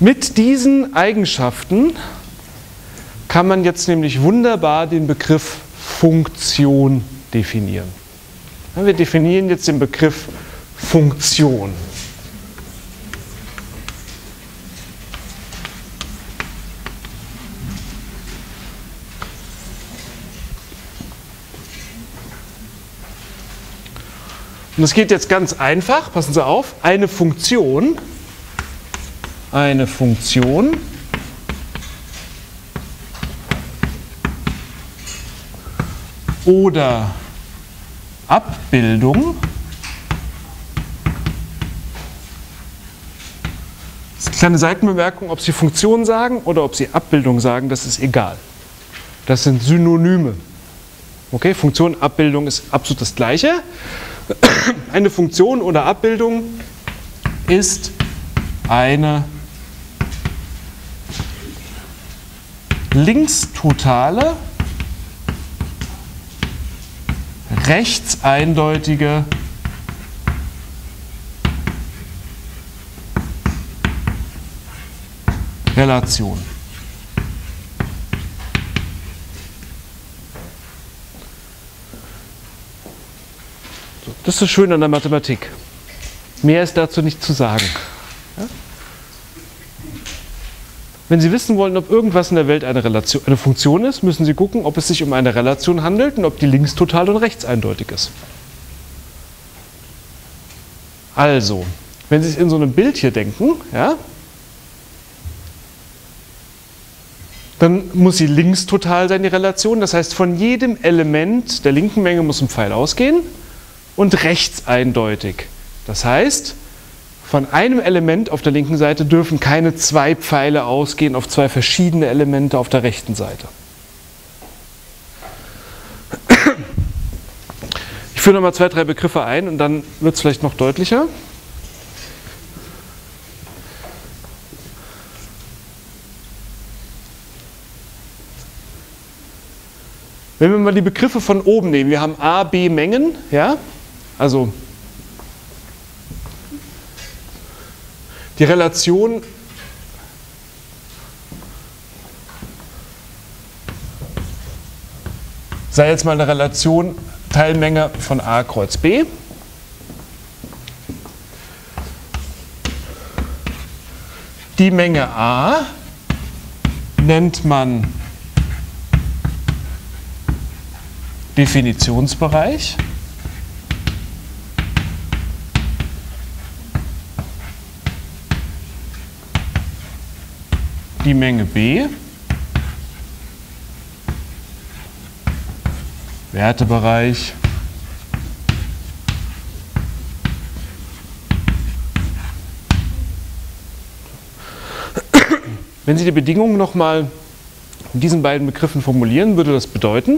Mit diesen Eigenschaften kann man jetzt nämlich wunderbar den Begriff Funktion definieren. Wir definieren jetzt den Begriff Funktion. Und es geht jetzt ganz einfach, passen Sie auf, eine Funktion oder Abbildung das ist eine kleine Seitenbemerkung, ob Sie Funktion sagen oder ob Sie Abbildung sagen, das ist egal. Das sind Synonyme. Okay, Funktion, Abbildung ist absolut das Gleiche. Eine Funktion oder Abbildung ist eine linkstotale, rechtseindeutige Relation. Das ist das Schöne an der Mathematik. Mehr ist dazu nicht zu sagen. Ja? Wenn Sie wissen wollen, ob irgendwas in der Welt eine Funktion ist, müssen Sie gucken, ob es sich um eine Relation handelt und ob die linkstotal und rechtseindeutig ist. Also, wenn Sie es in so einem Bild hier denken, ja, dann muss sie linkstotal sein, die Relation. Das heißt, von jedem Element der linken Menge muss ein Pfeil ausgehen. Und rechtseindeutig. Das heißt, von einem Element auf der linken Seite dürfen keine zwei Pfeile ausgehen auf zwei verschiedene Elemente auf der rechten Seite. Ich führe nochmal 2, 3 Begriffe ein und dann wird es vielleicht noch deutlicher. Wenn wir mal die Begriffe von oben nehmen, wir haben A, B Mengen, ja? Also die Relation sei jetzt mal eine Relation Teilmenge von A kreuz B. Die Menge A nennt man Definitionsbereich. Die Menge B, Wertebereich, wenn Sie die Bedingungen nochmal in diesen beiden Begriffen formulieren, würde das bedeuten,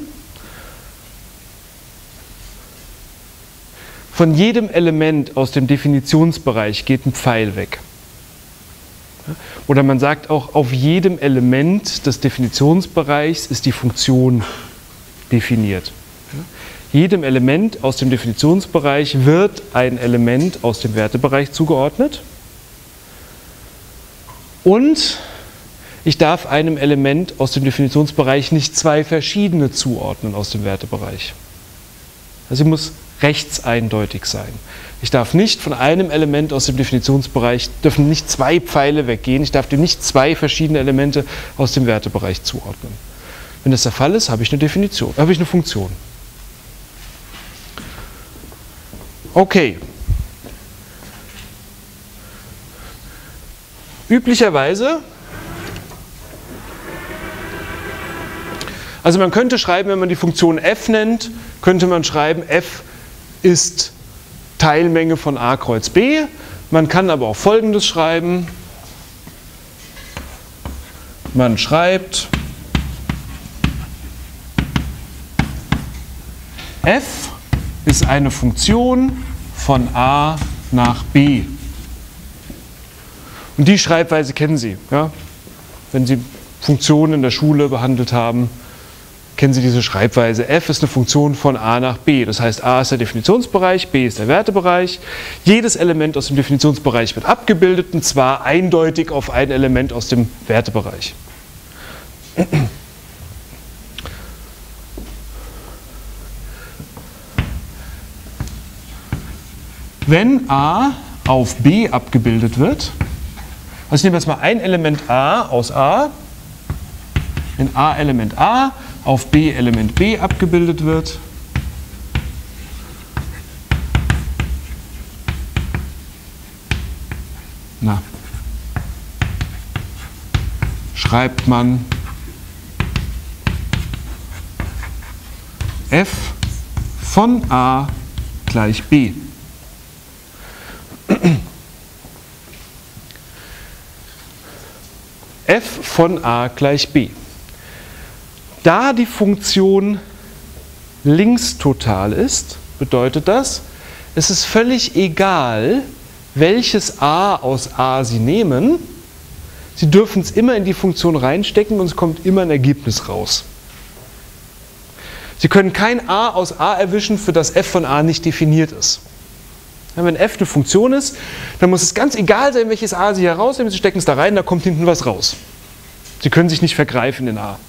von jedem Element aus dem Definitionsbereich geht ein Pfeil weg. Oder man sagt auch, auf jedem Element des Definitionsbereichs ist die Funktion definiert. Jedem Element aus dem Definitionsbereich wird ein Element aus dem Wertebereich zugeordnet. Und ich darf einem Element aus dem Definitionsbereich nicht zwei verschiedene zuordnen aus dem Wertebereich. Also sie muss rechtseindeutig sein. Ich darf nicht von einem Element aus dem Definitionsbereich, dürfen nicht zwei Pfeile weggehen, ich darf dem nicht zwei verschiedene Elemente aus dem Wertebereich zuordnen. Wenn das der Fall ist, habe ich eine Definition, habe ich eine Funktion. Okay. Üblicherweise, also man könnte schreiben, wenn man die Funktion f nennt, könnte man schreiben, f ist Teilmenge von A kreuz B. Man kann aber auch Folgendes schreiben. Man schreibt f ist eine Funktion von A nach B. Und die Schreibweise kennen Sie, ja? Wenn Sie Funktionen in der Schule behandelt haben. kennen Sie diese Schreibweise, f ist eine Funktion von a nach b. Das heißt, a ist der Definitionsbereich, b ist der Wertebereich. Jedes Element aus dem Definitionsbereich wird abgebildet, und zwar eindeutig auf ein Element aus dem Wertebereich. Wenn a auf b abgebildet wird, also ich nehme jetzt mal ein Element a aus a, wenn a Element a auf b Element b abgebildet wird, schreibt man f von a gleich b. f von a gleich b. Da die Funktion linkstotal ist, bedeutet das, es ist völlig egal, welches a aus a Sie nehmen. Sie dürfen es immer in die Funktion reinstecken und es kommt immer ein Ergebnis raus. Sie können kein a aus a erwischen, für das f von a nicht definiert ist. Wenn f eine Funktion ist, dann muss es ganz egal sein, welches a Sie herausnehmen. Sie stecken es da rein, da kommt hinten was raus. Sie können sich nicht vergreifen in a.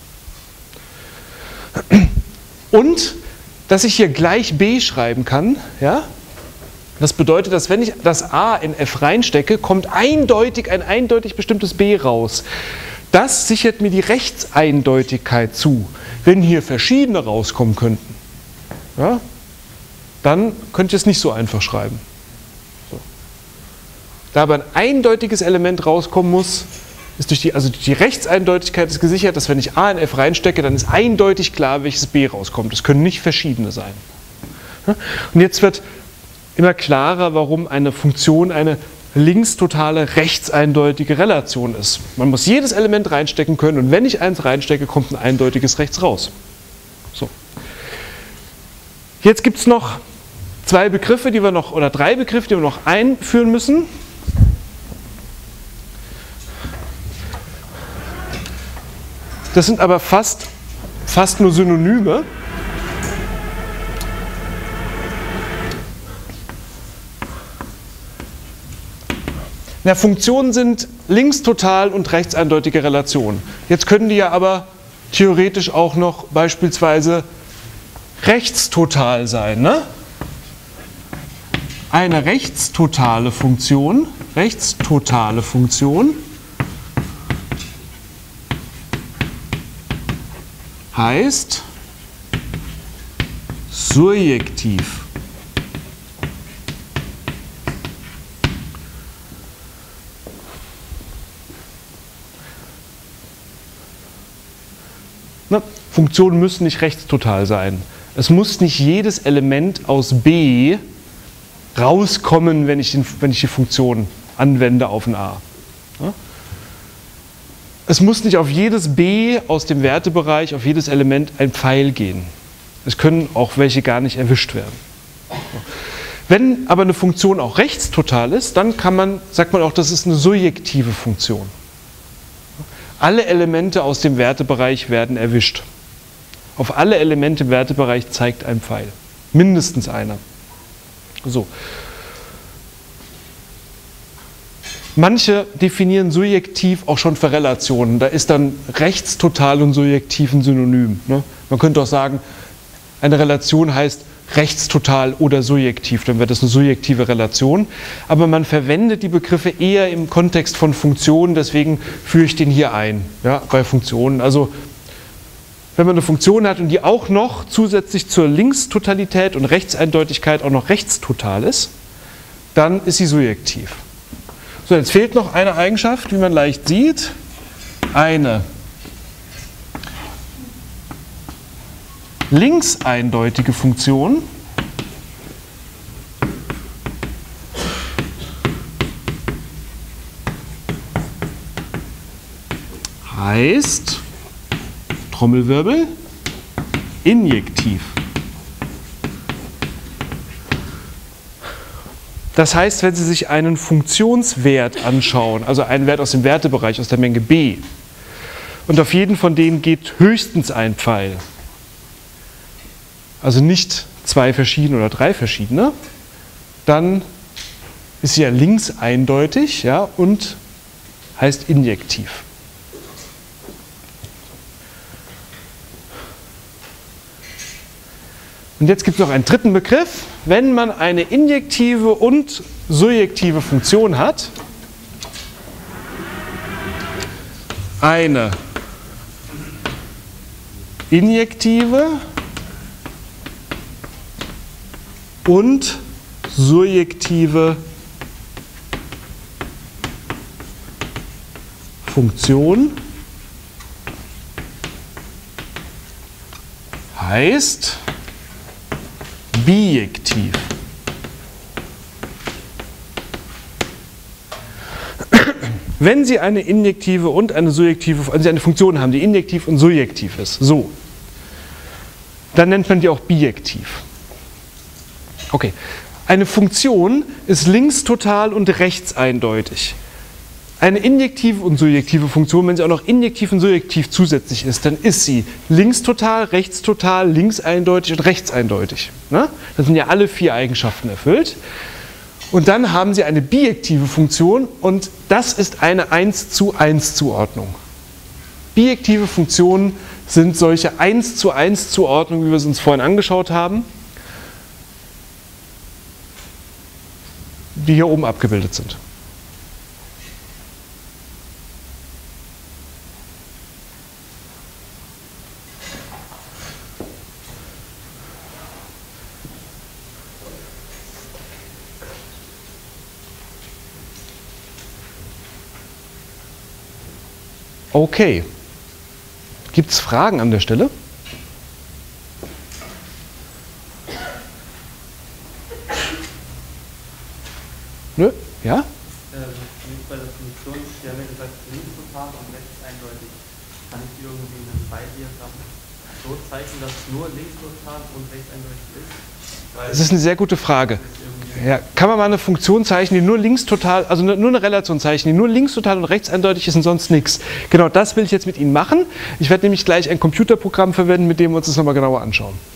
Und, dass ich hier gleich b schreiben kann, ja, das bedeutet, dass wenn ich das a in f reinstecke, kommt eindeutig ein eindeutig bestimmtes b raus. Das sichert mir die Rechtseindeutigkeit zu. Wenn hier verschiedene rauskommen könnten, ja, dann könnte ich es nicht so einfach schreiben. So. Da aber ein eindeutiges Element rauskommen muss, ist durch die Rechtseindeutigkeit ist gesichert, dass wenn ich a in f reinstecke, dann ist eindeutig klar, welches b rauskommt. Es können nicht verschiedene sein. Und jetzt wird immer klarer, warum eine Funktion eine linkstotale, rechtseindeutige Relation ist. Man muss jedes Element reinstecken können, und wenn ich eins reinstecke, kommt ein eindeutiges rechts raus. So. Jetzt gibt es noch drei Begriffe, die wir noch einführen müssen. Das sind aber fast nur Synonyme. Na, Funktionen sind linkstotal und rechtseindeutige Relationen. Jetzt können die ja aber theoretisch auch noch beispielsweise rechtstotal sein. Ne? Eine rechtstotale Funktion heißt surjektiv. Funktionen müssen nicht rechtstotal sein. Es muss nicht jedes Element aus b rauskommen, wenn ich die Funktion anwende auf ein a. Es muss nicht auf jedes b aus dem Wertebereich, auf jedes Element ein Pfeil gehen. Es können auch welche gar nicht erwischt werden. Wenn aber eine Funktion auch rechtstotal ist, dann sagt man auch, das ist eine surjektive Funktion. Alle Elemente aus dem Wertebereich werden erwischt. Auf alle Elemente im Wertebereich zeigt ein Pfeil. Mindestens einer. So. Manche definieren surjektiv auch schon für Relationen. Da ist dann rechtstotal und surjektiv ein Synonym. Ne? Man könnte auch sagen, eine Relation heißt rechtstotal oder surjektiv. Dann wird das eine surjektive Relation. Aber man verwendet die Begriffe eher im Kontext von Funktionen. Deswegen führe ich den hier ein, ja, bei Funktionen. Also wenn man eine Funktion hat und die auch noch zusätzlich zur Linkstotalität und Rechtseindeutigkeit auch noch rechtstotal ist, dann ist sie surjektiv. So, jetzt fehlt noch eine Eigenschaft, wie man leicht sieht. Eine linkseindeutige Funktion heißt, Trommelwirbel, injektiv. Das heißt, wenn Sie sich einen Funktionswert anschauen, also einen Wert aus dem Wertebereich, aus der Menge b, und auf jeden von denen geht höchstens ein Pfeil, also nicht zwei verschiedene oder drei verschiedene, dann ist sie ja links eindeutig, ja, und heißt injektiv. Und jetzt gibt es noch einen dritten Begriff. Wenn man eine injektive und surjektive Funktion hat, eine injektive und surjektive Funktion heißt bijektiv. Wenn Sie eine injektive und eine surjektive, also Sie eine Funktion haben, die injektiv und surjektiv ist, so, dann nennt man die auch bijektiv. Okay, eine Funktion ist linkstotal und rechtseindeutig. Eine injektive und surjektive Funktion, wenn sie auch noch injektiv und surjektiv zusätzlich ist, dann ist sie linkstotal, rechtstotal, linkseindeutig und rechtseindeutig. Ne? Das sind ja alle vier Eigenschaften erfüllt. Und dann haben Sie eine bijektive Funktion und das ist eine 1:1 Zuordnung. Bijektive Funktionen sind solche 1:1 Zuordnungen, wie wir es uns vorhin angeschaut haben, die hier oben abgebildet sind. Okay. Gibt es Fragen an der Stelle? Nö? Ja? Bei der Funktion, Sie haben ja gesagt, linkstotal und rechtseindeutig. Kann ich die irgendwie in einem Pfeildiagramm so zeichnen, dass es nur linkstotal und rechtseindeutig ist? Das ist eine sehr gute Frage. Ja, kann man mal eine Funktion zeichnen, die nur linkstotal, also nur eine Relation zeichnen, die nur linkstotal und rechtseindeutig ist und sonst nichts? Genau das will ich jetzt mit Ihnen machen. Ich werde nämlich gleich ein Computerprogramm verwenden, mit dem wir uns das nochmal genauer anschauen.